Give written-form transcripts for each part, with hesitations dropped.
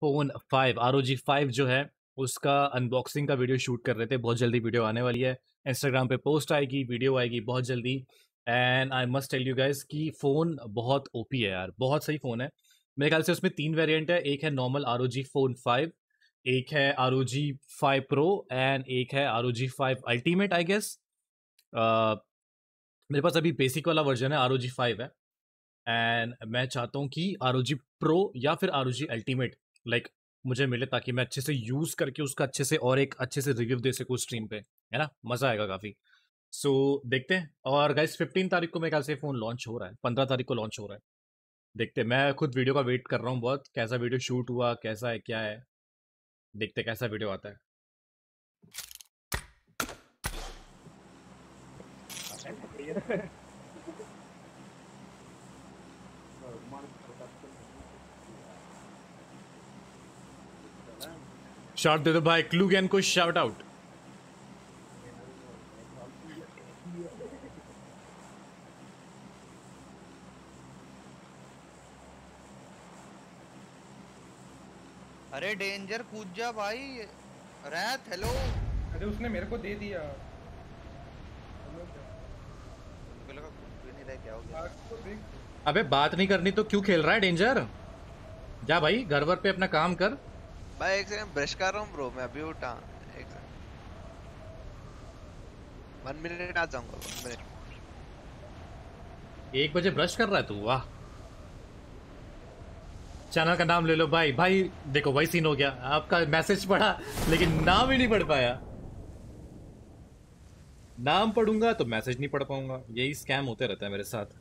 Phone 5 ROG 5 जो है उसका अनबॉक्सिंग का वीडियो शूट कर रहे थे। बहुत जल्दी वीडियो आने वाली है, इंस्टाग्राम पे पोस्ट आएगी, वीडियो आएगी बहुत जल्दी। And I must tell you guys कि फ़ोन बहुत ओपी है यार, बहुत सही फ़ोन है। मेरे ख्याल से उसमें 3 वेरिएंट है, एक है नॉर्मल ROG फ़ोन 5, एक है ROG 5 प्रो एंड एक है ROG 5 अल्टीमेट आई गेस। मेरे पास अभी बेसिक वाला वर्जन है, ROG 5 है। एंड मैं चाहता हूँ कि ROG प्रो या फिर ROG अल्टीमेट लाइक मुझे मिले, ताकि मैं अच्छे से यूज़ करके उसका अच्छे से और एक अच्छे से रिव्यू दे सकूँ स्ट्रीम पे, है ना, मज़ा आएगा काफ़ी। सो देखते हैं। और गाइस 15 तारीख को मेरे ख्याल से फ़ोन लॉन्च हो रहा है, 15 तारीख को लॉन्च हो रहा है। देखते हैं, मैं खुद वीडियो का वेट कर रहा हूँ बहुत, कैसा वीडियो शूट हुआ, कैसा है, क्या है, देखते हैं कैसा वीडियो आता है। शॉट दे दो भाई, क्लूगैन को शाउट आउट। अरे डेंजर कूद जा भाई। रैत हेलो। अरे उसने मेरे को दे दिया। मुझे लगा कूद नहीं रहा, क्या हो गया? अबे बात नहीं करनी तो क्यों खेल रहा है डेंजर? जा भाई घर वर पे अपना काम कर। भाई एक सेकंड ब्रश कर रहा हूँ ब्रो, मैं अभी उठा। एक सेकंड, 1 मिनट आ जाऊंगा, 1 मिनट। 1 बजे ब्रश कर रहा है तू? वाह। चैनल का नाम ले लो भाई। भाई देखो वही सीन हो गया, आपका मैसेज पढ़ा लेकिन नाम ही नहीं पढ़ पाया। नाम पढ़ूंगा तो मैसेज नहीं पढ़ पाऊंगा, यही स्कैम होते रहता है मेरे साथ।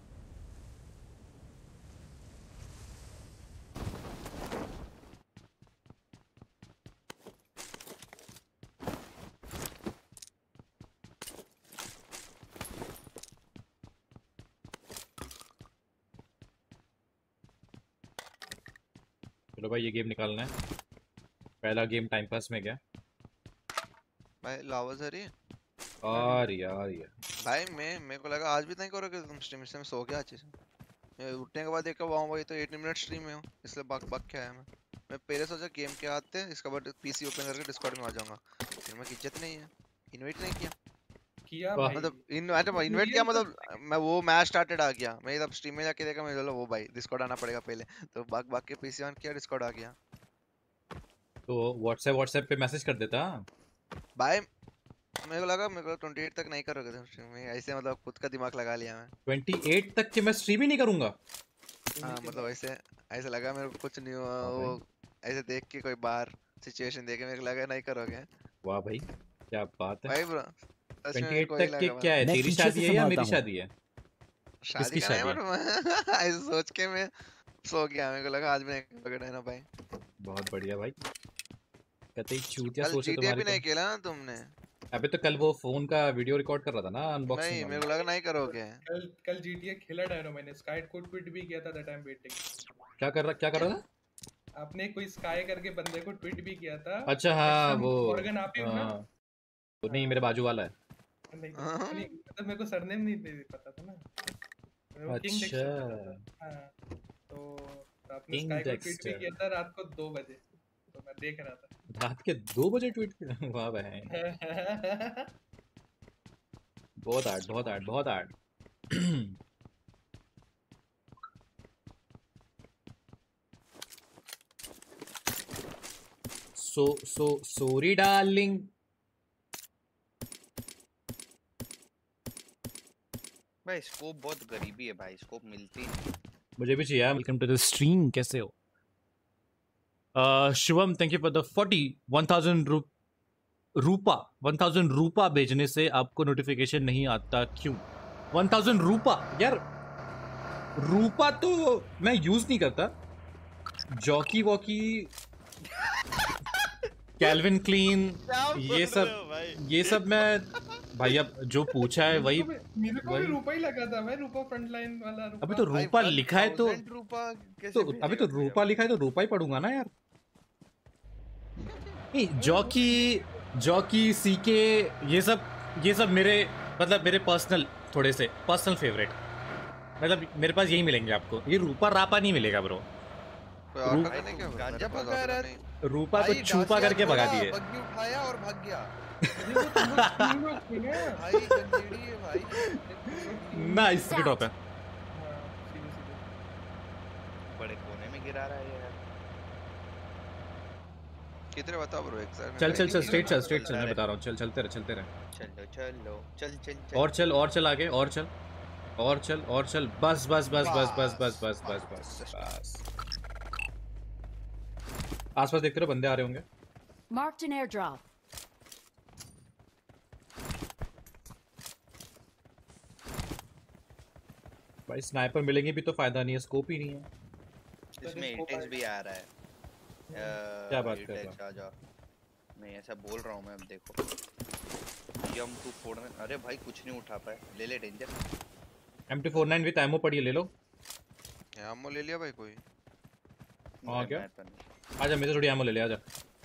चलो भाई ये गेम निकालना है, पहला गेम टाइम पास में गया। भाई लावा सर ये और यार भाई मेरे को लगा आज भी नहीं करोगे तुम स्ट्रीम से। मैं सो गया अच्छे से, मैं उठने के बाद देखा वाह भाई तो 18 मिनट स्ट्रीम में हूँ, इसलिए बग बग के आया मैं पहले सोचा गेम के आते हैं, इसके बाद पीसी ओपन करके डिस्कॉर्ड में आ जाऊंगा। फिर मैं इज्जत नहीं है, इनवाइट नहीं किया वाह। मतलब इनवाइट किया मतलब मैं वो मैच स्टार्टेड आ गया। मैं तब स्ट्रीम में जाके देखा, मैं बोला वो भाई डिस्कॉर्ड आना पड़ेगा पहले, तो भाग भाग के पीसी ऑन किया, डिस्कॉर्ड आ गया। तो व्हाट्सएप पे मैसेज कर देता। भाई मेरे को लगा 28 तक नहीं करोगे तुम स्ट्रीम में, ऐसे मतलब खुद का दिमाग लगा लिया मैं। 28 तक के मैं स्ट्रीम ही नहीं करूंगा। हाँ मतलब ऐसे ऐसे लगा मेरे को कुछ नहीं हुआ, वो ऐसे देख के कोई बाहर सिचुएशन देख के मेरे को लगा नहीं करोगे। वाह भाई क्या बात है। भाई ब्रो सच में 28 को ही तक के लगा क्या है, तेरी शादी है या मेरी शादी है? शादी किसकी का शादी नहीं है? बट ऐसे सोच के मैं सो गया। मेरे को लगा आज मैं पकड़ा है ना भाई। बहुत बढ़िया भाई, कतई चूतिया कल सोच है जीटीए तुम्हारी भी तो। नहीं खेला ना तुमने? अबे तो कल वो फोन का वीडियो रिकॉर्ड कर रहा था ना अनबॉक्सिंग नहीं मेरे वाला। को लगा नहीं करोगे। कल जीटीए खेला डायनो, मैंने स्काई को ट्वीट भी किया था दैट टाइम वेटिंग। क्या कर रहा था? आपने कोई स्काई करके बंदे को ट्वीट भी किया था। अच्छा हाँ वो मॉर्गन आप ही हो ना? वो नहीं मेरे बाजू वाला है। नहीं मतलब मेरे को सरनेम नहीं पता था ना। वो किंग अच्छा डेक्स्टर पता था। हाँ तो आपने किंग स्काई को ट्वीट भी डेक्स्टर। किया था रात को 2 बजे, तो मैं देख रहा था। रात के 2 बजे ट्वीट किया? वाह बहन, बहुत आर्ट बहुत आर्ट बहुत आर्ट। Sorry darling. भाई स्कोप बहुत गरीबी है भाई, स्कोप मिलती नहीं। मुझे भी चाहिए। वेलकम टू द स्ट्रीम, कैसे हो? Shivam thank you for the 1000 रूपा। 1000 रूपा भेजने से आपको नोटिफिकेशन नहीं आता क्यों? 1000 रूपा यार, रूपा तो मैं यूज नहीं करता। जॉकी वॉकी, कैल्विन क्लीन, ये सब मैं भाई अब जो पूछा है वही मेरे को भी रूपा ही लगा था। मैं रूपा फ्रंटलाइन वाला रूपा। अभी तो रूपा लिखा है तो अभी तो रूपा लिखा है तो रूपा ही पढ़ूंगा ना यार। नहीं जॉकी जॉकी सीके ये सब मेरे मतलब मेरे पर्सनल थोड़े से पर्सनल फेवरेट, मतलब मेरे पास यही मिलेंगे आपको। ये रूपा रापा नहीं मिलेगा ब्रो। कोई और रूप- का नहीं क्या गांजा मेरे पास पका रहा नहीं। रूपा को भाई छुपा डासिया करके भगा छोड़ा, दिए। बग्गी उठाया और भाग गया। अरे वो तुम लोग 3 लोग थे ना। भाई गंजेड़ी है भाई। नाइस की ड्रॉप है। हाँ, सीधे सीधे। बड़े कोने में गिरा रहा है यार। कितने बताओ ब्रो एक साइड चल चल चल स्ट्रेट चल मैं बता रहा हूँ। चल चलते रहे चलो चल चल चल और चल आगे और चल बस आसपास देखते रहो, बंदे आ रहे होंगे। Marked an airdrop. भाई स्नाइपर मिलेंगे भी तो फायदा नहीं है, स्कोप ही नहीं है। इसमें एटेक्स भी आ रहा है। क्या बात कर रहा है? आ जा। मैं ऐसा बोल रहा हूँ मैं, अब देखो जम तू फोड़ने। अरे भाई कुछ नहीं उठा पाए, ले ले डेंजर। MT49 विद एमो पड़ी है, ले लो। एमो ले लिया भाई कोई। हाँ क्या? आजा मेरे से थोड़ी एमो ले ले, आजा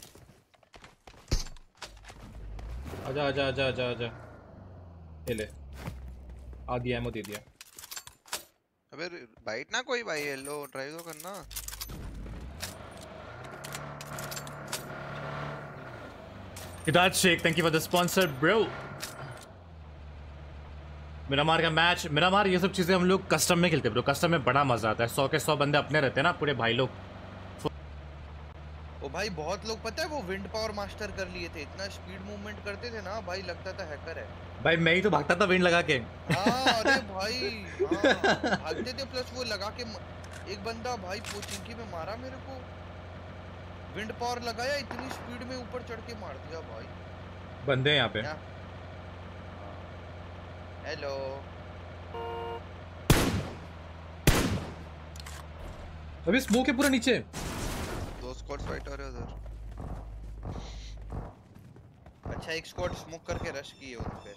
ले आधी एमो दे दिया। अबे बाइट ना कोई भाई, लो ड्राइव तो करना। Hidayat Sheikh, thank you for the sponsor, bro. Miramar का मैच, मिरामार ये सब चीजें हम लोग कस्टम में खेलते हैं ब्रो। कस्टम में बड़ा मजा आता है। 100 के 100 बंदे अपने रहते हैं ना, पूरे भाई लोग। ओ भाई बहुत लोग पता है वो विंड पावर मास्टर कर लिए थे, इतना स्पीड मूवमेंट करते थे ना भाई, लगता था हैकर है भाई मैं ही तो भागता था विंड लगा के। हाँ अरे भाई हाँ, भागते थे प्लस वो लगा के एक बंदा भाई पोचिंकी में मारा मेरे को, विंड पावर लगाया, इतनी स्पीड में ऊपर चढ़ के मार दिया भाई। बंदे हैं यहाँ पे। हेलो अभी स्मोक है पूरा नीचे। दो स्क्वाड्स फाइट आ रहे उधर। अच्छा एक स्क्वाड स्मोक करके रश किए उन पे।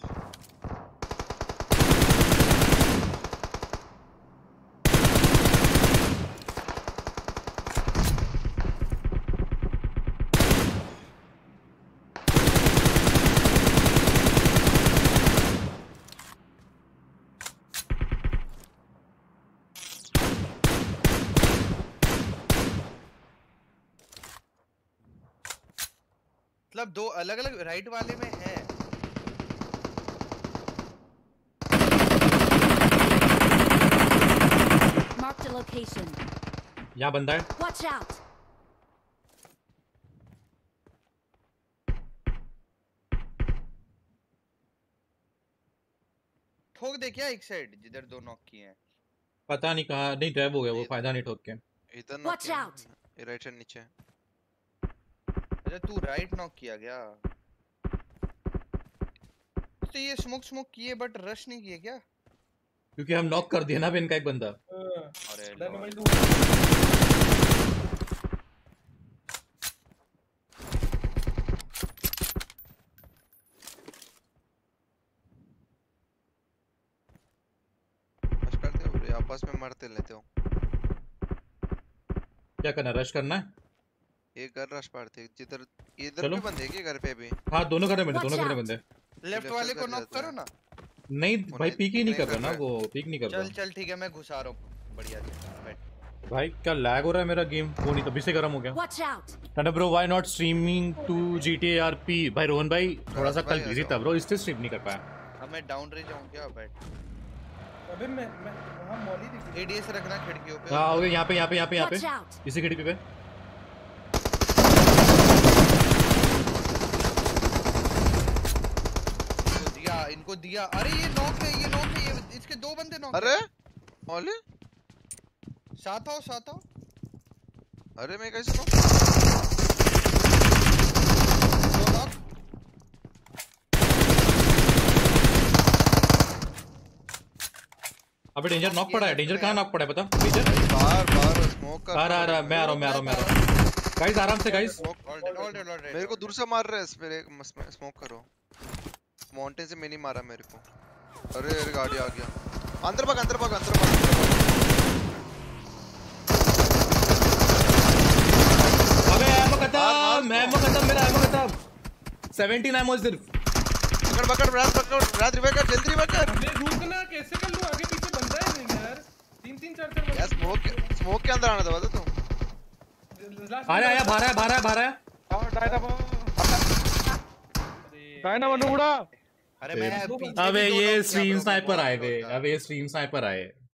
मतलब दो अलग अलग राइट वाले में है। Marked a location. यहाँ बंदा है। Watch out. ठोक दे क्या एक साइड जिधर दो नॉक किए हैं? पता नहीं कहाँ, नहीं ड्राइव हो गया वो, फायदा नहीं ठोक के। इधर नॉक Watch किया। out. ये राइट साइड नीचे। अच्छा तू राइट नॉक किया गया तो ये स्मोक किए बट रश नहीं किए क्या? क्योंकि हम नॉक कर दिया ना इनका एक बंदा। अरे डायनामाइट रश करते हो रे, आपस में मरते लेते हो। क्या करना, रश करना है? एक घर रश पाड़ते जिधर, इधर चलो। भी बंदे हैं क्या घर पे भी? हाँ दोनों घर में बंदे, दोनों Watch घर में out. बंदे। लेफ्ट वाले को नॉक करो ना। नहीं भाई नहीं- पीक ही नहीं नहीं कर कर रहा ना रहा है। वो, पीक नहीं कर चल रहा। चल ठीक है मैं घुसा रहा हूँ। बढ़िया बैठ। भाई क्या लैग हो रहा है मेरा गेम, वो नहीं तभी से गर्म हो गया। Watch out. टंडा bro why not streaming to GTA RP? भाई रोहन भाई थोड़ा सा कल भाई, बिजी आ था जाओ। ब्रो, इसलिए स्ट्रीम नहीं कर पाया। अब मैं डाउन रे जाऊँ क्या? बैठ। अबे मैं वहां मॉली दिखी। एडीएस रखना खिड़कियों पे। हाँ हो गया, यहाँ पे Watch out. इसी खिड़की पे। इनको दिया। अरे ये नॉक है ये इसके दो बंदे नॉक। अरे ओले साथ आओ। अरे मैं कैसे नॉक? दो नॉक। अबे डेंजर नॉक पड़ा है। डेंजर कहाँ नॉक पड़ा है पता? डेंजर बाहर स्मोक कर। आ रहा मैं आ रहा हूँ। गाइस आराम से गाइस। ऑलरेडी मेरे को दूर से मार रहा है, मेरे स्मोक करो। माउंटेन से मैंने मारा मेरे को। अरे अरे गाड़ी आ गया। अंदर भाग। अबे एमो खत्म, मेरा एमो खत्म। 17 एमो सिर्फ। पकड़ रात रिवाइव कर, जल्दी रिवाइव कर। अबे रुकना कैसे कर लूं? आगे पीछे बंदा है नहीं यार। 3 4 यार स्मोक के अंदर आना था बता तुम। आया भारा है। अरे मैं पीछे अबे भी दो ये knock किया स्ट्रीम bro, मैं स्नाइपर बहुत आए close थे, था। अबे ये स्ट्रीम स्नाइपर आए।